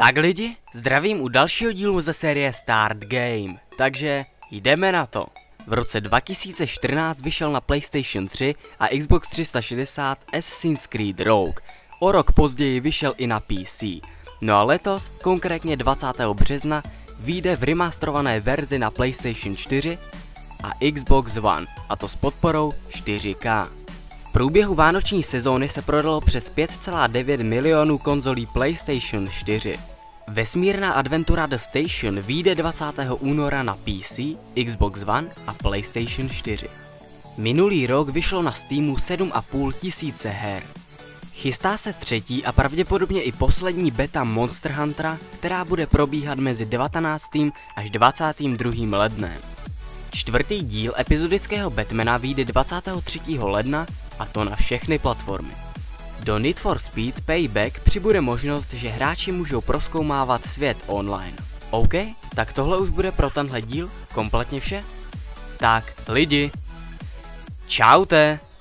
Tak lidi, zdravím u dalšího dílu ze série Start Game, takže jdeme na to. V roce 2014 vyšel na PlayStation 3 a Xbox 360 Assassin's Creed Rogue. O rok později vyšel i na PC. No a letos, konkrétně 20. března, vyjde v remasterované verzi na PlayStation 4 a Xbox One, a to s podporou 4K. V průběhu vánoční sezóny se prodalo přes 5,9 milionů konzolí PlayStation 4. Vesmírná adventura The Station vyjde 20. února na PC, Xbox One a PlayStation 4. Minulý rok vyšlo na Steamu 7,5 tisíce her. Chystá se třetí a pravděpodobně i poslední beta Monster Huntera, která bude probíhat mezi 19. až 22. lednem. Čtvrtý díl epizodického Batmana vyjde 23. ledna, a to na všechny platformy. Do Need for Speed Payback přibude možnost, že hráči můžou prozkoumávat svět online. OK, tak tohle už bude pro tenhle díl kompletně vše. Tak lidi, čaute!